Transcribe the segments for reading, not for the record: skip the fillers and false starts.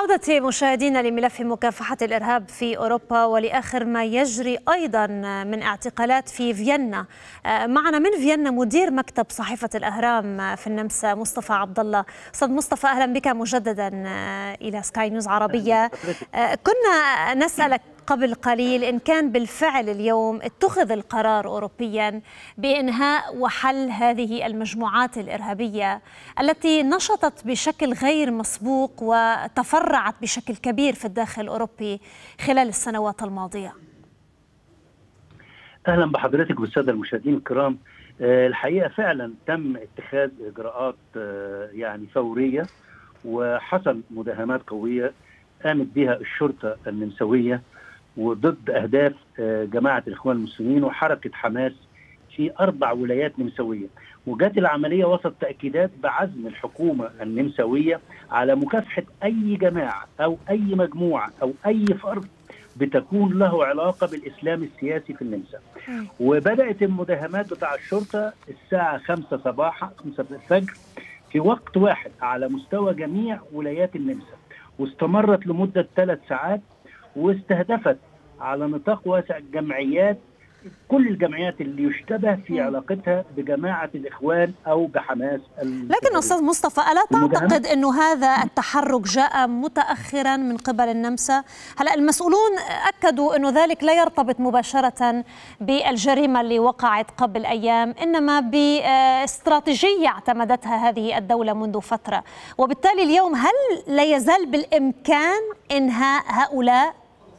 بالعودة مشاهدينا لملف مكافحة الإرهاب في أوروبا ولآخر ما يجري أيضا من اعتقالات في فيينا. معنا من فيينا مدير مكتب صحيفة الأهرام في النمسا مصطفى عبد الله. أستاذ مصطفى، أهلا بك مجددا إلى سكاي نيوز عربية. كنا نسألك قبل قليل إن كان بالفعل اليوم اتخذ القرار أوروبيا بإنهاء وحل هذه المجموعات الإرهابية التي نشطت بشكل غير مسبوق وتفرعت بشكل كبير في الداخل الأوروبي خلال السنوات الماضية. أهلا بحضرتك والسادة المشاهدين الكرام. الحقيقة فعلا تم اتخاذ إجراءات يعني فورية، وحصل مداهمات قوية قامت بها الشرطة النمساوية وضد أهداف جماعة الإخوان المسلمين وحركة حماس في 4 ولايات نمساوية. وجات العملية وسط تأكيدات بعزم الحكومة النمساوية على مكافحة أي جماعة أو أي مجموعة أو أي فرد بتكون له علاقة بالإسلام السياسي في النمسا. وبدأت المداهمات بتاع الشرطة الساعة 5 صباحا 5 الفجر في وقت واحد على مستوى جميع ولايات النمسا، واستمرت لمدة 3 ساعات، واستهدفت على نطاق واسع الجمعيات، كل الجمعيات اللي يشتبه في علاقتها بجماعة الإخوان أو بحماس. لكن أستاذ مصطفى، ألا تعتقد أنه هذا التحرك جاء متأخرا من قبل النمسا؟ هلأ المسؤولون أكدوا أنه ذلك لا يرتبط مباشرة بالجريمة اللي وقعت قبل أيام، إنما باستراتيجية اعتمدتها هذه الدولة منذ فترة، وبالتالي اليوم هل لا يزال بالإمكان إنهاء هؤلاء؟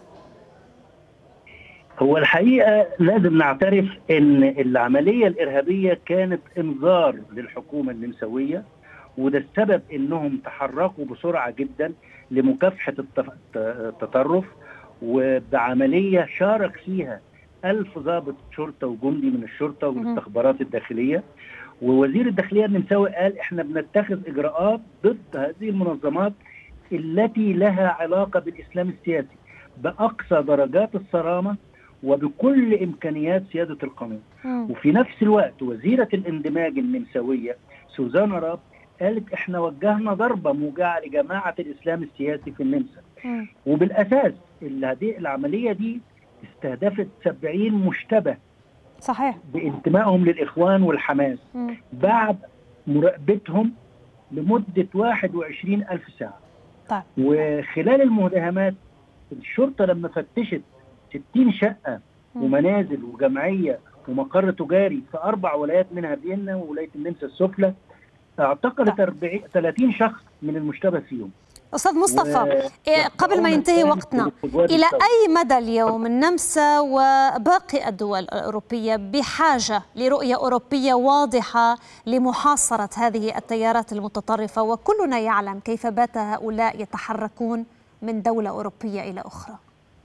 هو الحقيقة لازم نعترف أن العملية الإرهابية كانت إنذار للحكومة النمساوية، وده السبب أنهم تحركوا بسرعة جدا لمكافحة التطرف، وبعملية شارك فيها 1000 ضابط شرطة وجندي من الشرطة والاستخبارات الداخلية. ووزير الداخلية النمساوي قال إحنا بنتخذ إجراءات ضد هذه المنظمات التي لها علاقة بالإسلام السياسي بأقصى درجات الصرامة وبكل إمكانيات سيادة القانون. وفي نفس الوقت وزيرة الاندماج النمساوية سوزانا راب قالت احنا وجهنا ضربة موجعة لجماعة الإسلام السياسي في النمسا. وبالأساس هذه العملية دي استهدفت 70 مشتبه صحيح بانتمائهم للإخوان والحماس بعد مراقبتهم لمدة 21,000 ساعة. طيب. وخلال المداهمات الشرطة لما فتشت 60 شقة ومنازل وجمعية ومقر تجاري في 4 ولايات منها فيينا وولاية النمسا السفلى، اعتقلت 30 شخص من المشتبه فيهم. أستاذ مصطفى، قبل ما ينتهي وقتنا، إلى أي مدى اليوم النمسا وباقي الدول الأوروبية بحاجة لرؤية أوروبية واضحة لمحاصرة هذه التيارات المتطرفة؟ وكلنا يعلم كيف بات هؤلاء يتحركون من دولة أوروبية إلى أخرى.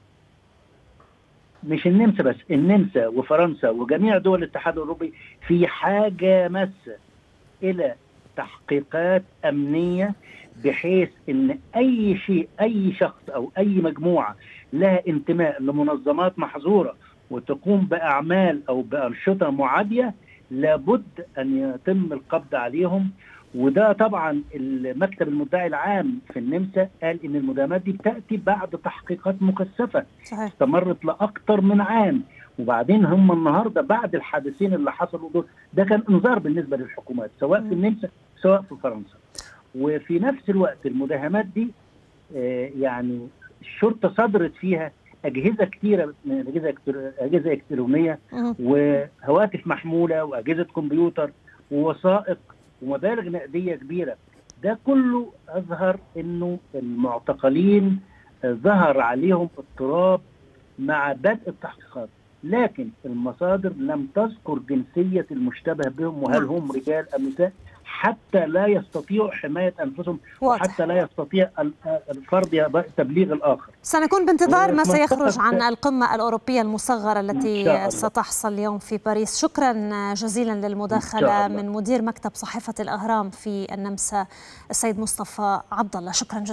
مش النمسا بس، النمسا وفرنسا وجميع دول الاتحاد الأوروبي في حاجة ماسة إلى تحقيقات أمنية، بحيث إن أي شيء، أي شخص أو أي مجموعة لها انتماء لمنظمات محظورة وتقوم بأعمال أو بأنشطة معادية لابد أن يتم القبض عليهم. وده طبعا المكتب المدعي العام في النمسا قال ان المداهمات دي بتاتي بعد تحقيقات مكثفه استمرت لاكثر من عام. وبعدين هم النهارده بعد الحادثين اللي حصلوا دول، ده كان انذار بالنسبه للحكومات سواء في النمسا سواء في فرنسا. وفي نفس الوقت المداهمات دي يعني الشرطه صدرت فيها اجهزه كثيره من اجهزه الكترونيه وهواتف محموله واجهزه كمبيوتر ووثائق ومبالغ نقدية كبيرة. ده كله أظهر أنه المعتقلين ظهر عليهم اضطراب مع بدء التحقيقات، لكن المصادر لم تذكر جنسية المشتبه بهم وهل هم رجال أم نساء، حتى لا يستطيعوا حماية أنفسهم وحتى لا يستطيع الفرد تبليغ الآخر. سنكون بانتظار ما سيخرج عن القمة الأوروبية المصغرة التي ستحصل اليوم في باريس. شكرا جزيلا للمداخلة من مدير مكتب صحيفة الأهرام في النمسا السيد مصطفى عبد الله. شكرا جزيلا.